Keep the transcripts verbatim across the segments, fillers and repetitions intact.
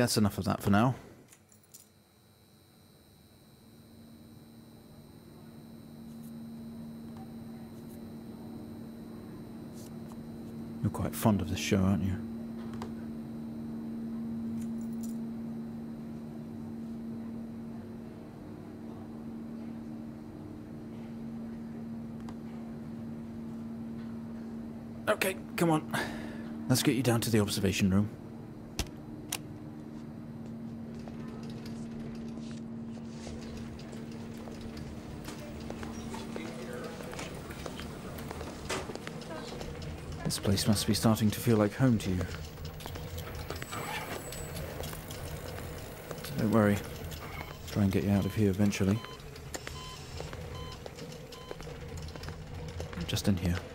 that's enough of that for now. You're quite fond of this show, aren't you? Okay, come on. Let's get you down to the observation room. This place must be starting to feel like home to you. Don't worry. Try and get you out of here eventually. Just in here.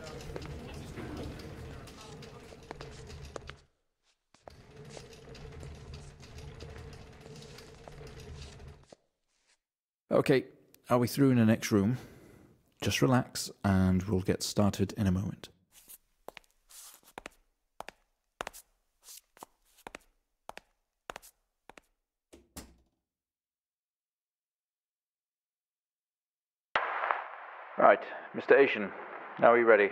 Okay, are we through in the next room? Just relax and we'll get started in a moment. Right, Mister Asian, now are you ready?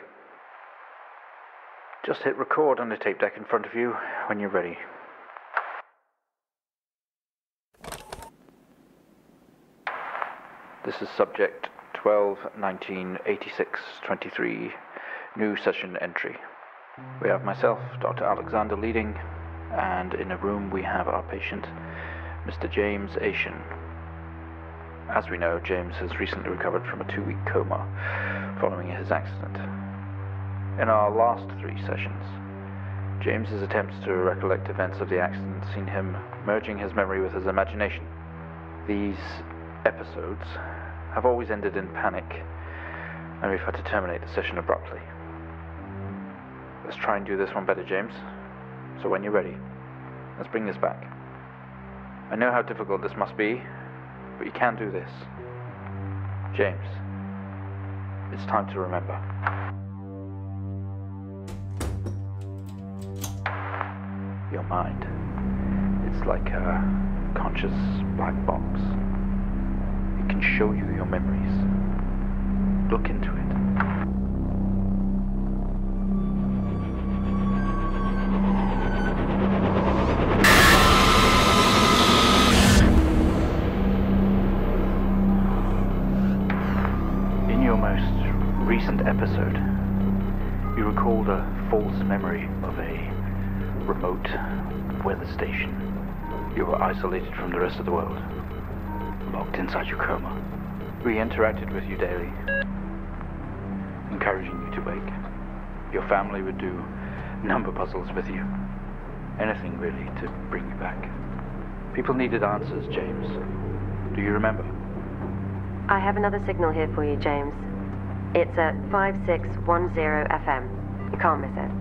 Just hit record on the tape deck in front of you when you're ready. This is subject twelve nineteen eighty-six twenty-three, new session entry. We have myself, Doctor Alexander, leading, and in a room we have our patient, Mister James Asian. As we know, James has recently recovered from a two-week coma following his accident. In our last three sessions, James's attempts to recollect events of the accident seen him merging his memory with his imagination. These episodes have always ended in panic, and we've had to terminate the session abruptly. Let's try and do this one better, James. So when you're ready, let's bring this back. I know how difficult this must be, but you can do this. James, it's time to remember. Your mind, it's like a conscious black box. It can show you your memories. Look into it. In your most recent episode, you recalled a false memory of a remote weather station. You were isolated from the rest of the world, locked inside your coma. We interacted with you daily, encouraging you to wake. Your family would do number puzzles with you. Anything really to bring you back. People needed answers, James. Do you remember? I have another signal here for you, James. It's at five six one zero F M. You can't miss it.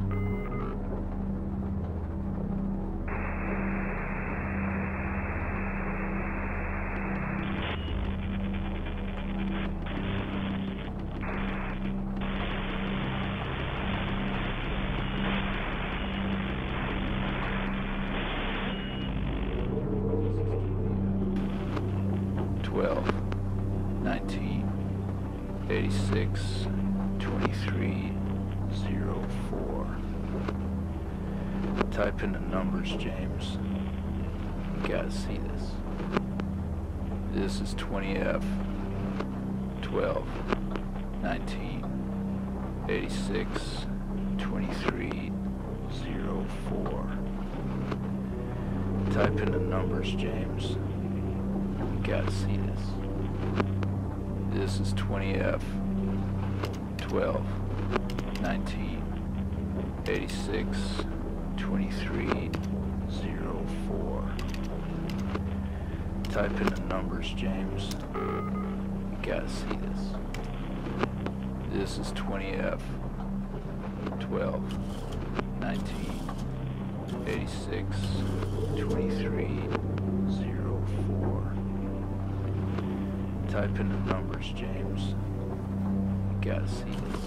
twelve, nineteen, eighty-six, twenty-three, zero four. Type in the numbers, James. You gotta see this. This is twenty F, twelve, nineteen, eighty-six, twenty-three, zero four. Type in the numbers, James. Gotta see this. This is twenty F, twelve, nineteen, eighty-six, twenty-three, zero four. Type in the numbers, James. Gotta see this. This is twenty F, twelve, nineteen, eighty-six, twenty-three, zero four. Type in the numbers, James. You gotta see this.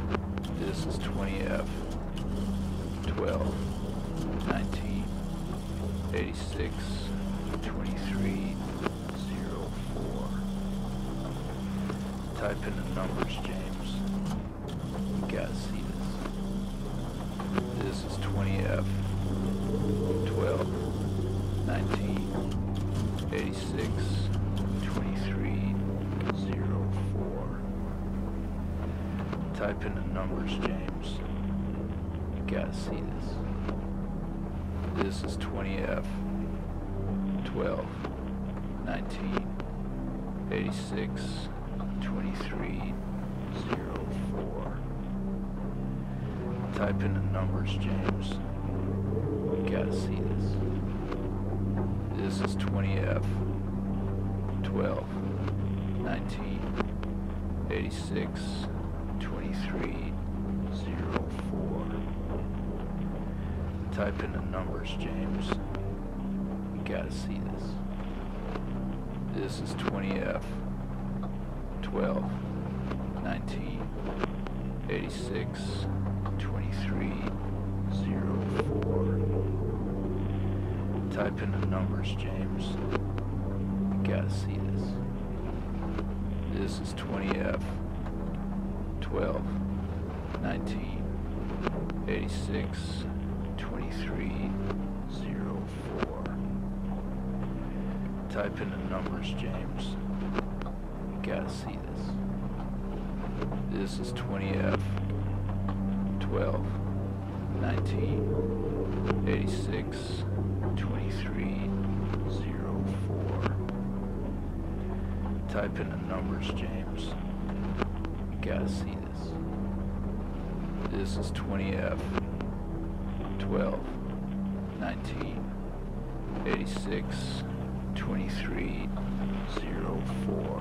This is twenty F, twelve, nineteen, eighty-six, twenty-three, zero, four. Type in the numbers, James. You gotta see this. This is twenty F, twelve, nineteen, eighty-six, twenty-three, zero, four. Type in the numbers, James. You gotta see this. This is twenty F, twelve, nineteen, eighty-six, twenty-three, zero, four. Type in the numbers, James. You gotta see this. This is twenty F, twelve, nineteen, eighty-six, twenty-three, zero, four. Type in the numbers, James. You gotta see this. This is twenty F, twelve, nineteen, eighty-six, twenty-three, zero, four. Type in the numbers, James. You gotta see this. This is twenty F, twelve, nineteen, eighty-six, twenty-three, zero, four. Type in the numbers, James. You gotta see this. This is twenty F, twelve, nineteen, eighty-six, twenty-three, zero, four. Type in the numbers, James. You gotta see this. This is twenty F, twelve, nineteen, eighty-six, twenty-three, zero, four.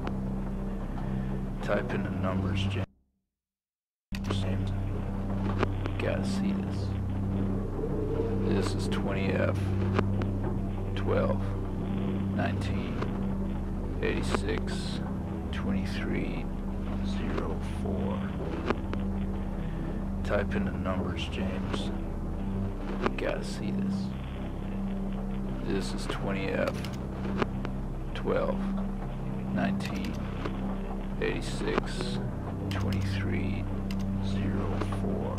Type in the numbers, James. You gotta see this. This is twenty F, twelve, nineteen, eighty-six, twenty-three, zero, four. Type in the numbers, James. You gotta see this. This is twenty F, twelve, nineteen, eighty-six, twenty-three, zero, four.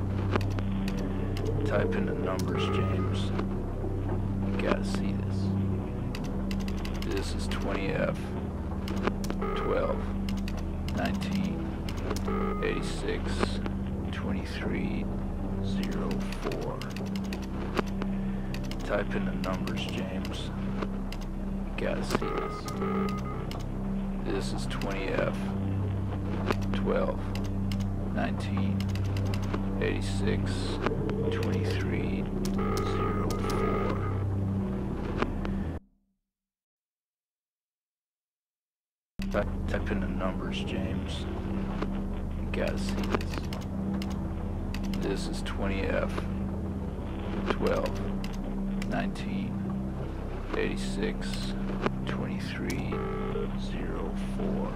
Type in the numbers, James. You gotta see this. This is twenty F, twelve, nineteen, eighty-six, twenty-three, zero, four. Type in the numbers, James. You gotta see this. This is twenty F, twelve, nineteen, eighty-six, twenty-three, zero, four. Type, type in the numbers, James. You gotta see this. This is twenty F, twelve, nineteen, eighty-six, twenty-three, zero, four.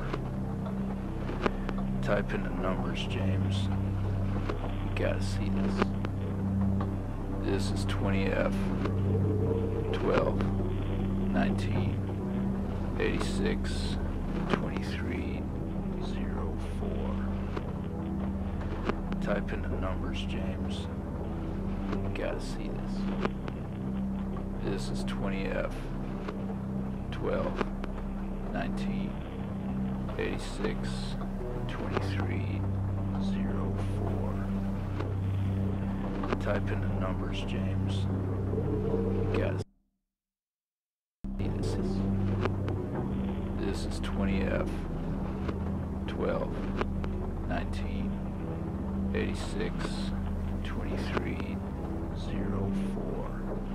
Type in the numbers, James. You gotta see this. This is twenty F, twelve, nineteen, eighty-six, twenty-three, zero, four. Type in the numbers, James. You gotta see this. This is twenty F, twelve, nineteen, eighty-six, twenty-three, zero, four. Type in the numbers, James. You gotta see this. This is twenty F, twelve, nineteen, eighty-six, twenty-three, zero, four.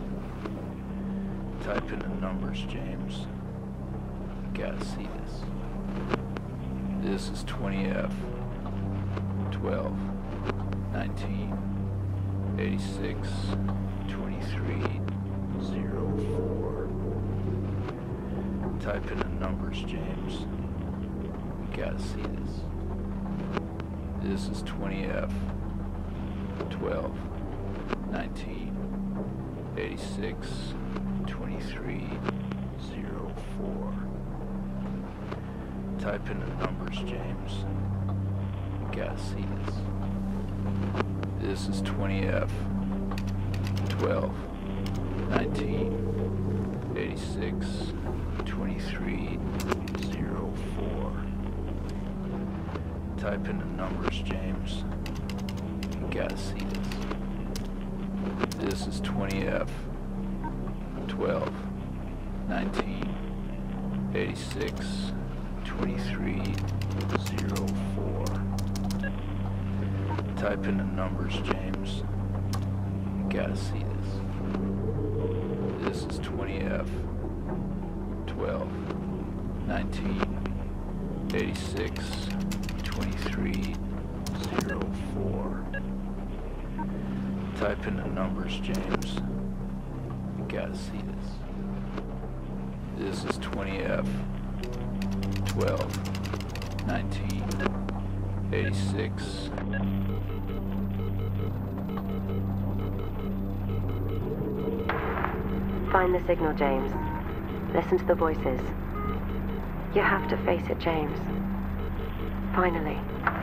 Type in the numbers, James. You gotta see this. This is twenty F, twelve, nineteen, eighty-six, twenty-three, zero, four. Type in the numbers, James. You gotta see this. This is twenty F, twelve, nineteen, eighty-six, twenty-three, zero four. Type in the numbers, James. You gotta see this. This is twenty F, twelve, nineteen, eighty-six, twenty-three, zero four. Type in the numbers, James. You gotta see this. This is twenty F, twelve, nineteen, eighty-six, twenty-three, zero four. Type in the numbers, James. You gotta see this. This is twenty F, twelve, nineteen, eighty-six, twenty-three, zero four. Type in the numbers, James. You gotta see this. This is twenty F, twelve, nineteen, eighty-six. Find the signal, James. Listen to the voices. You have to face it, James. Finally.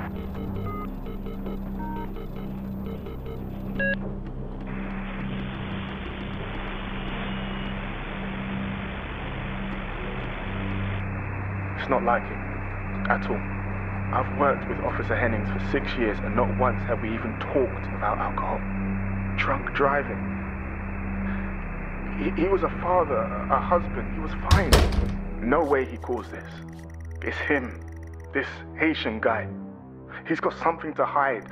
It's not like it, at all. I've worked with Officer Hennings for six years and not once have we even talked about alcohol. Drunk driving. He, he was a father, a husband, he was fine. No way he caused this. It's him, this Haitian guy. He's got something to hide.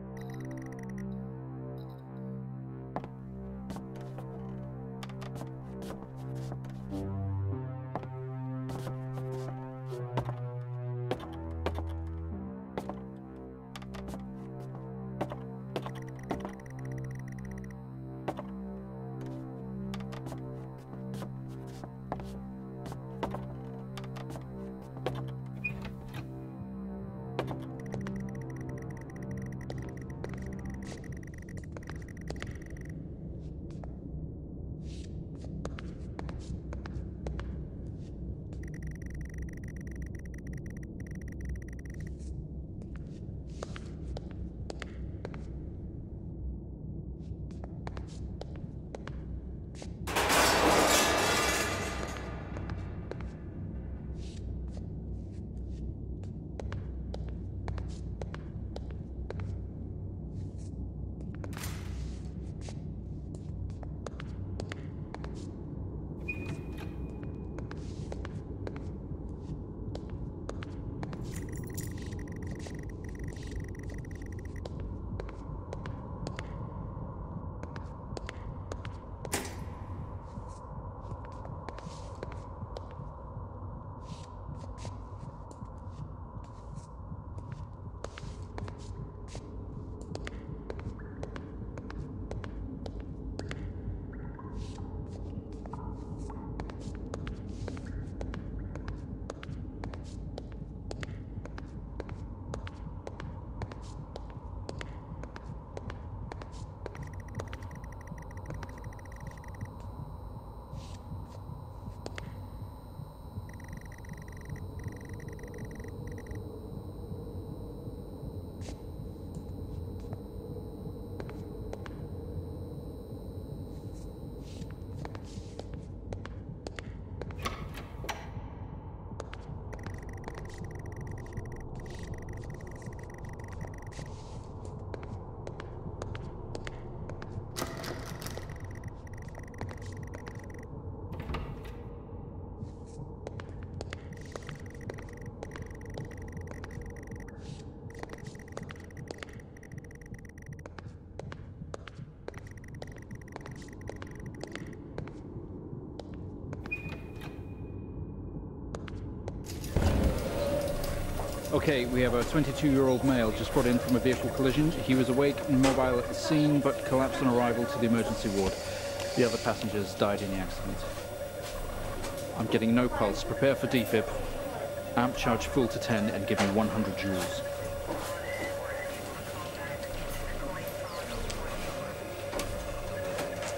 Okay, we have a twenty-two-year-old male just brought in from a vehicle collision. He was awake and mobile at the scene, but collapsed on arrival to the emergency ward. The other passengers died in the accident. I'm getting no pulse. Prepare for defib. Amp charge full to ten and give me one hundred joules.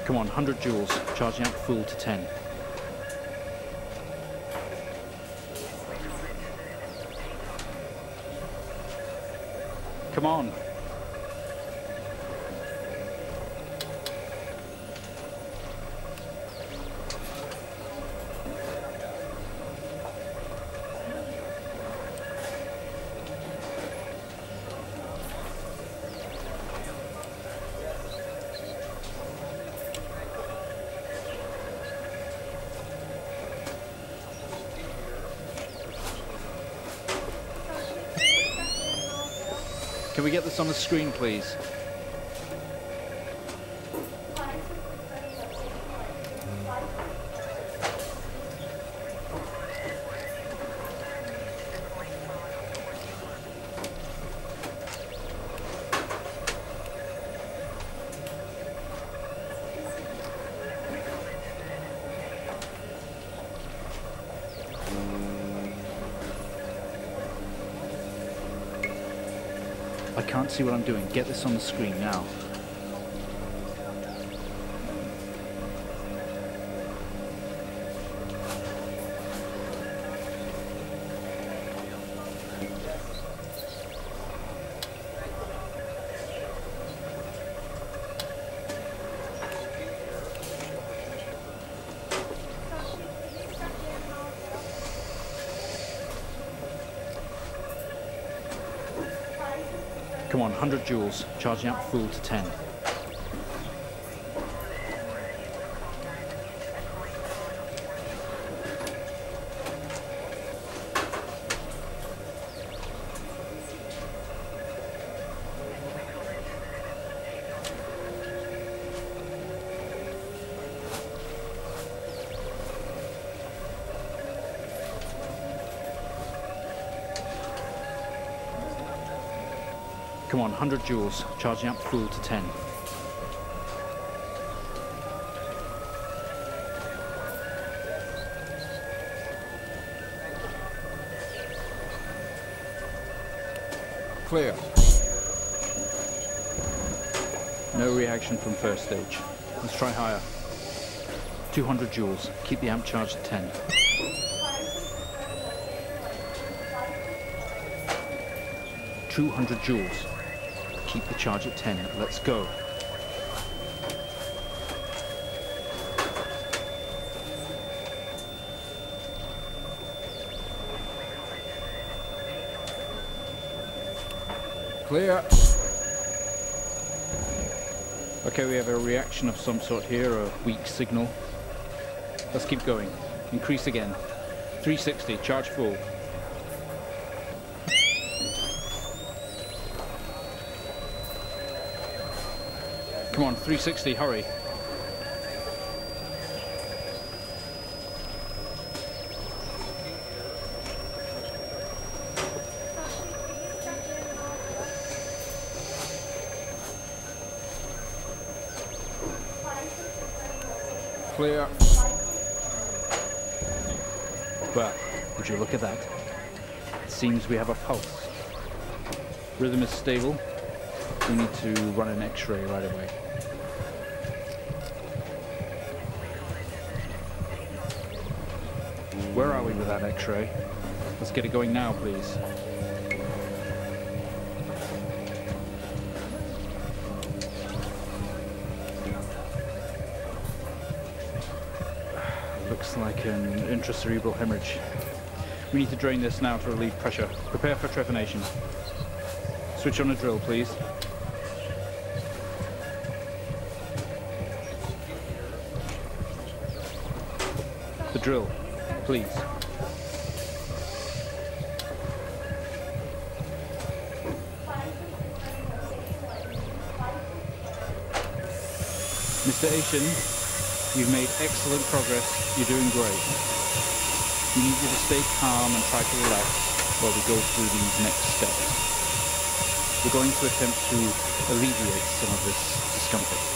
Come on, one hundred joules, charging up full to ten. Come on. Can we get this on the screen, please? I can't see what I'm doing. Get this on the screen now. Come on, one hundred joules, charging up full to ten. Come on, one hundred joules, charging up full to ten. Clear. No reaction from first stage. Let's try higher. two hundred joules, keep the amp charged at ten. two hundred joules. Keep the charge at ten. Let's go. Clear. Okay, we have a reaction of some sort here, a weak signal. Let's keep going. Increase again. three sixty, charge full. Come on, three sixty, hurry. Clear. Well, would you look at that? It seems we have a pulse. Rhythm is stable. We need to run an X-ray right away. Where are we with that X-ray? Let's get it going now, please. Looks like an intracerebral hemorrhage. We need to drain this now to relieve pressure. Prepare for trepanation. Switch on a drill, please. The drill, please. Mister Asian, you've made excellent progress. You're doing great. We need you to stay calm and try to relax while we go through these next steps. We're going to attempt to alleviate some of this discomfort.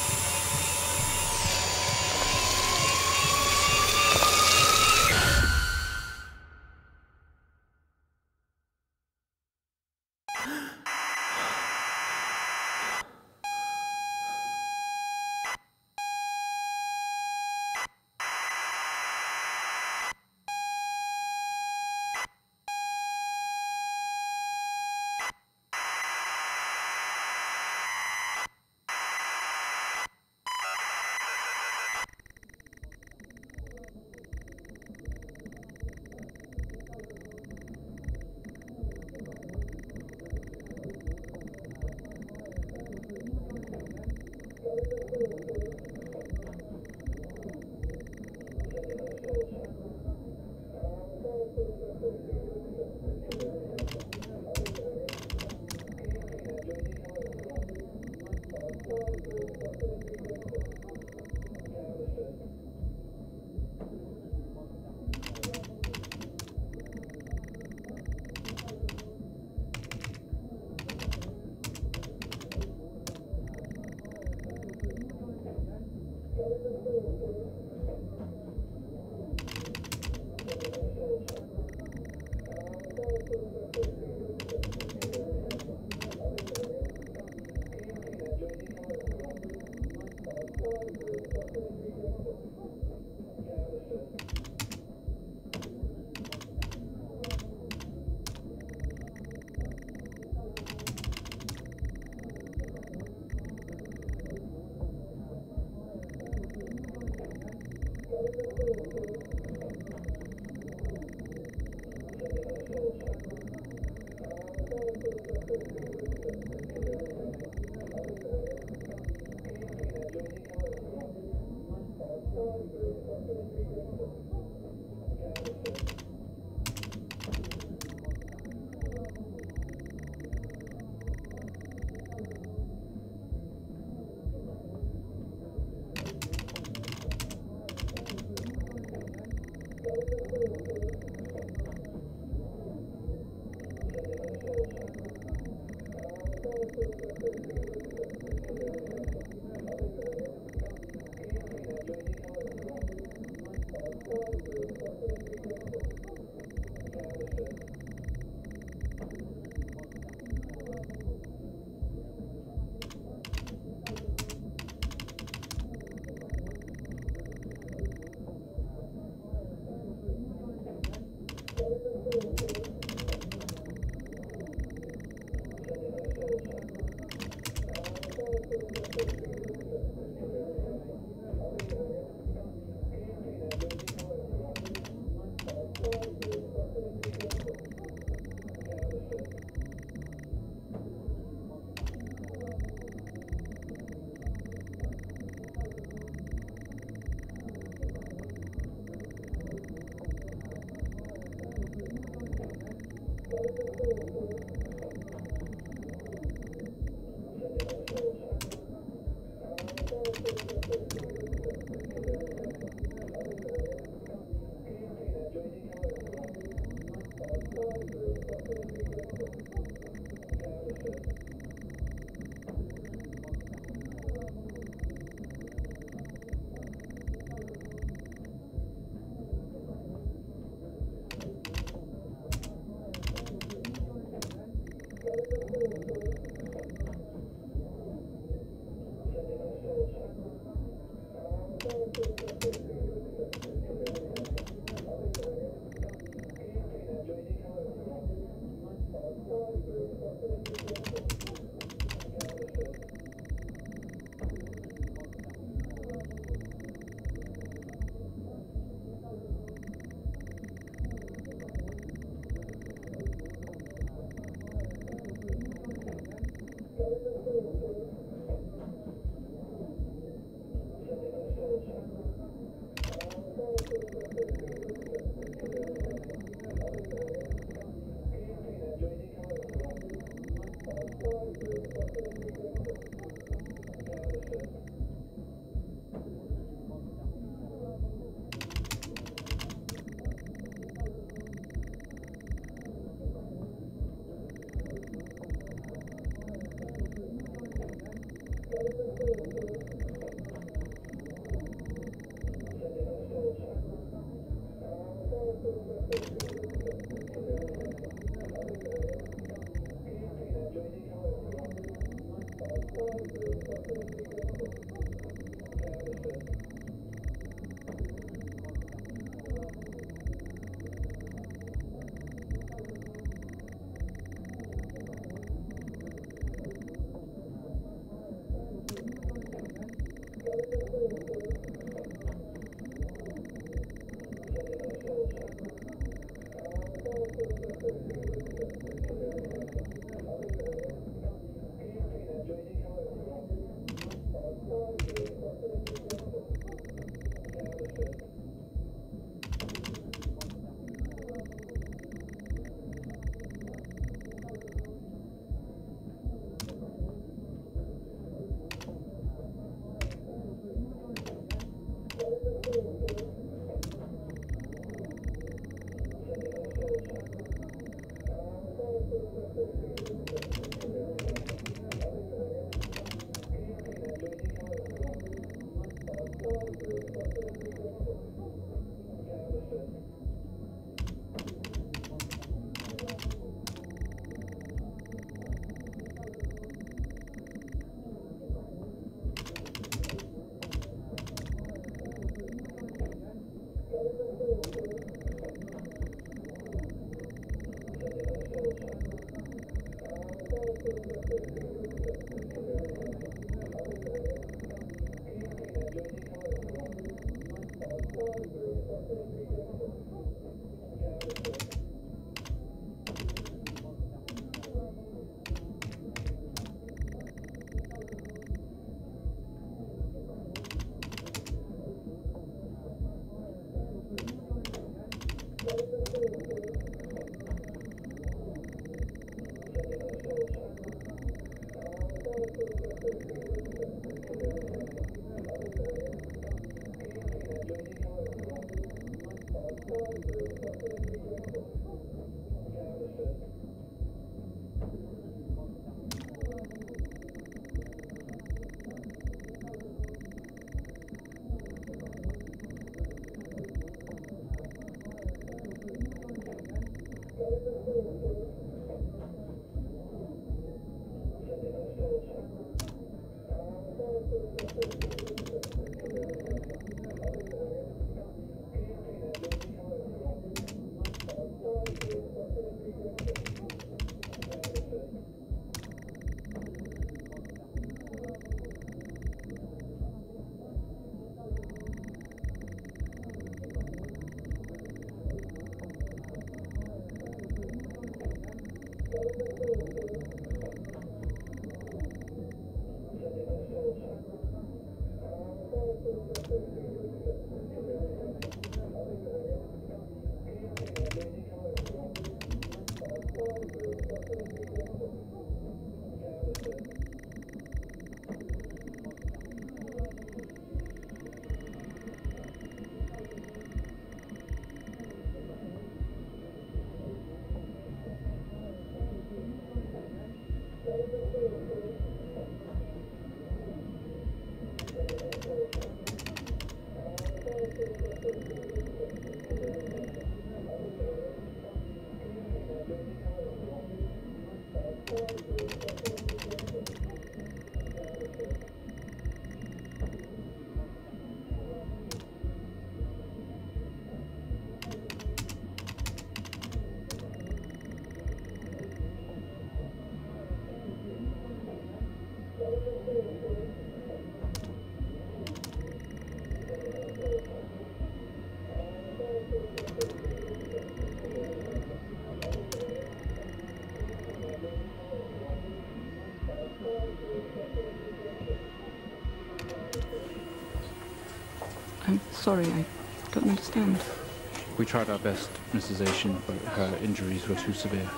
I'm sorry, I don't understand. We tried our best, Missus Asian, but her injuries were too severe.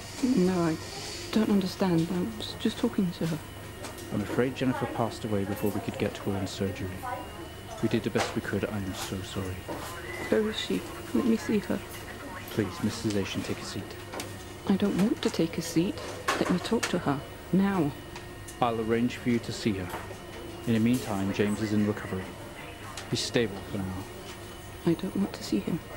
No, I don't understand. I was just talking to her. I'm afraid Jennifer passed away before we could get to her in surgery. We did the best we could. I am so sorry. Where is she? Let me see her. Please, Missus Asian, take a seat. I don't want to take a seat. Let me talk to her. Now. I'll arrange for you to see her. In the meantime, James is in recovery. He's stable for now. I don't want to see him.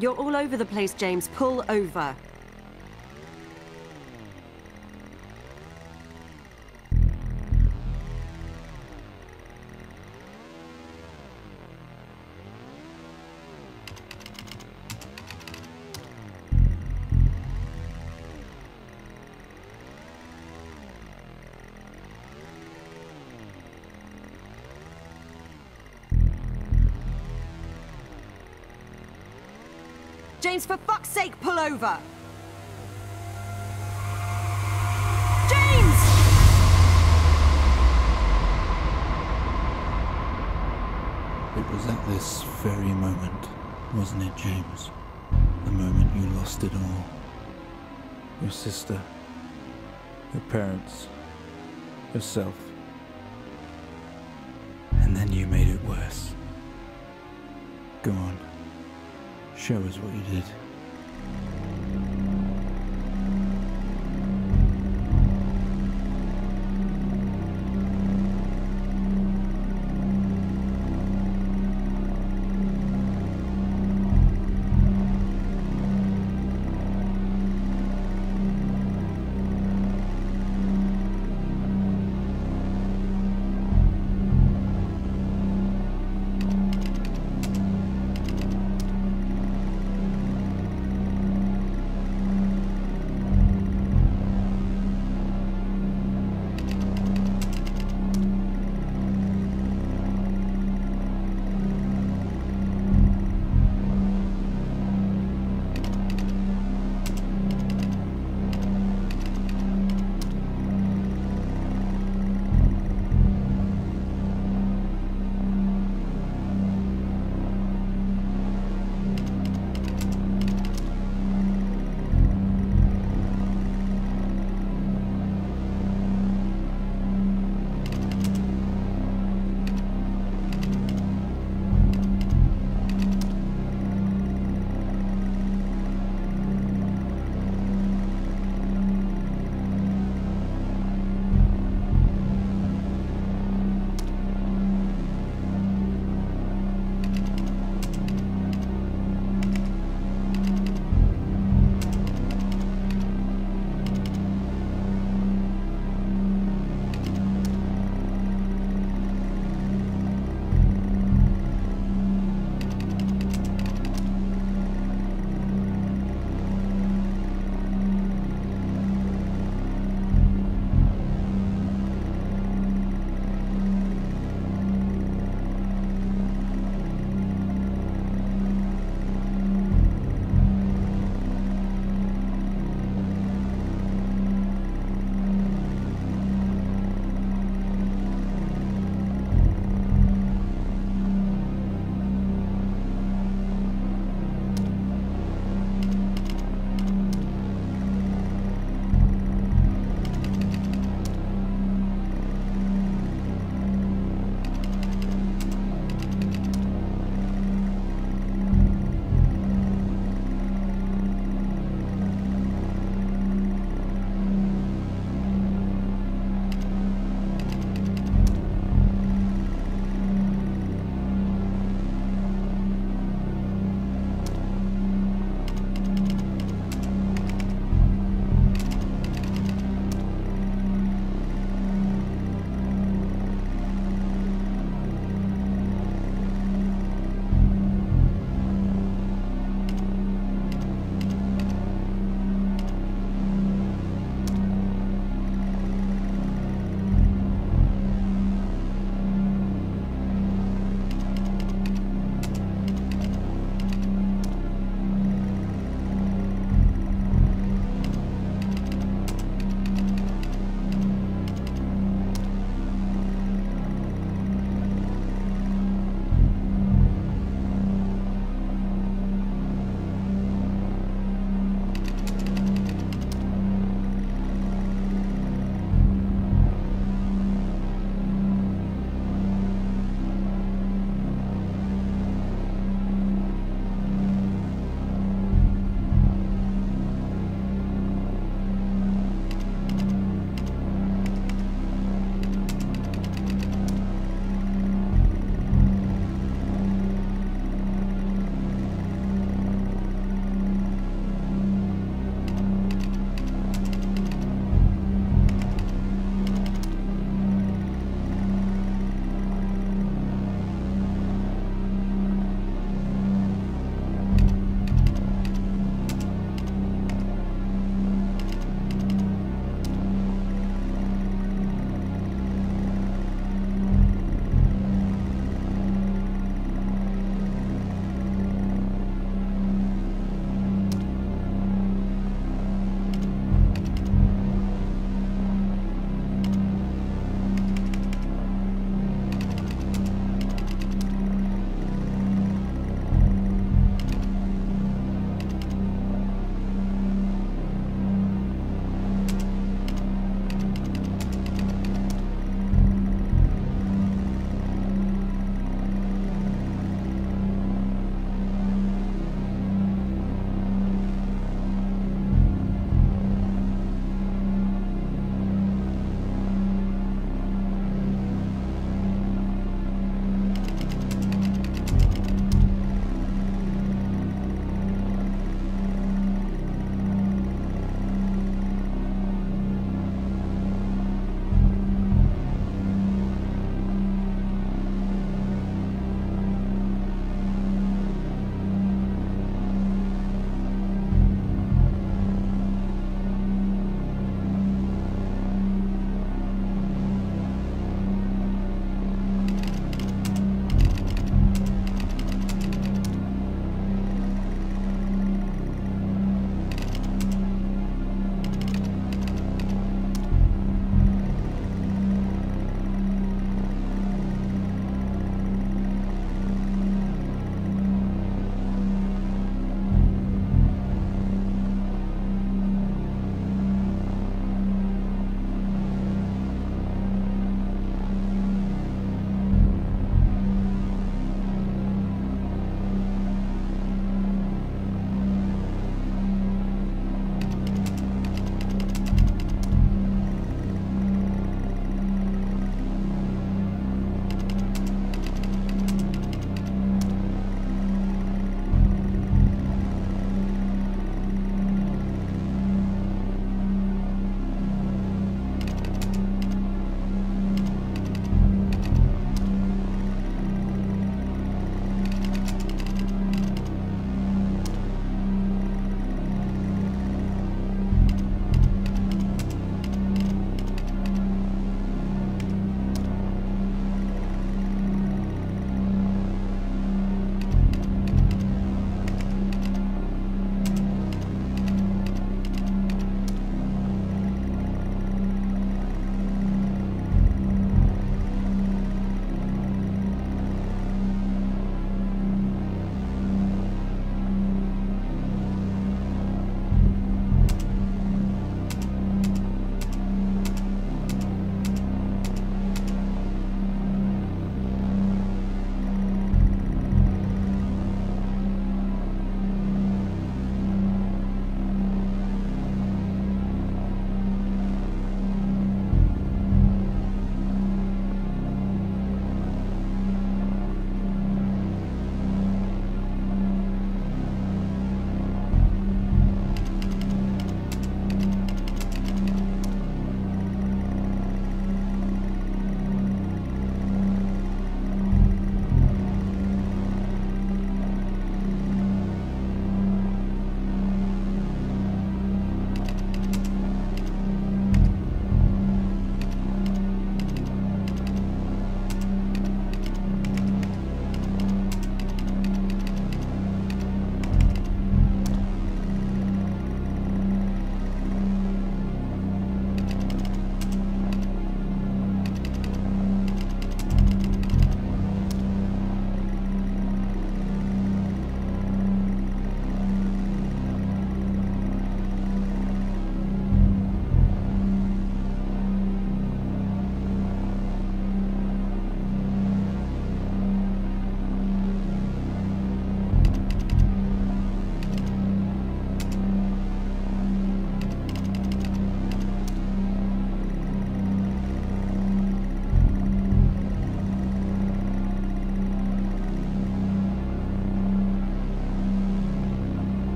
You're all over the place, James. Pull over. James, for fuck's sake, pull over! James! It was at this very moment, wasn't it, James? The moment you lost it all. Your sister, your parents, yourself. And then you made it worse. Go on. Show us what you did.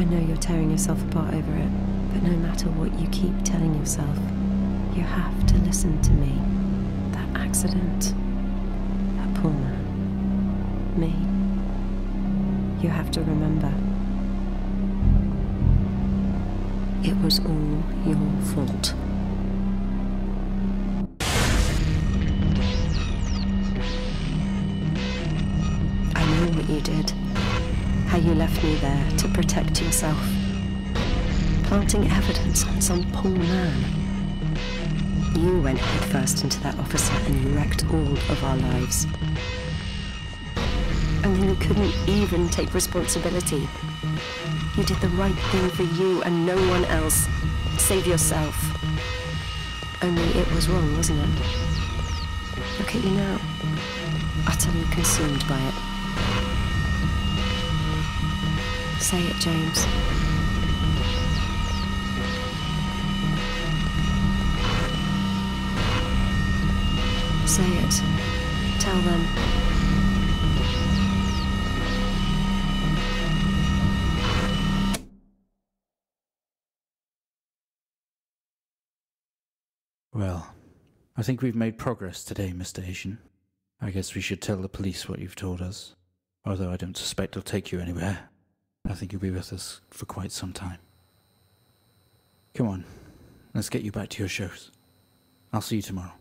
I know you're tearing yourself apart over it, but no matter what you keep telling yourself, you have to listen to me. That accident, that poor man, me. You have to remember. It was all your fault. I know what you did. How you left me there to protect yourself. Planting evidence on some poor man. You went headfirst into that officer and you wrecked all of our lives. And then you couldn't even take responsibility. You did the right thing for you and no one else. Save yourself. Only it was wrong, wasn't it? Look at you now. Utterly consumed by it. Say it, James. Say it. Tell them. Well, I think we've made progress today, Mister Asian. I guess we should tell the police what you've told us. Although I don't suspect it'll take you anywhere. I think you'll be with us for quite some time. Come on, let's get you back to your shows. I'll see you tomorrow.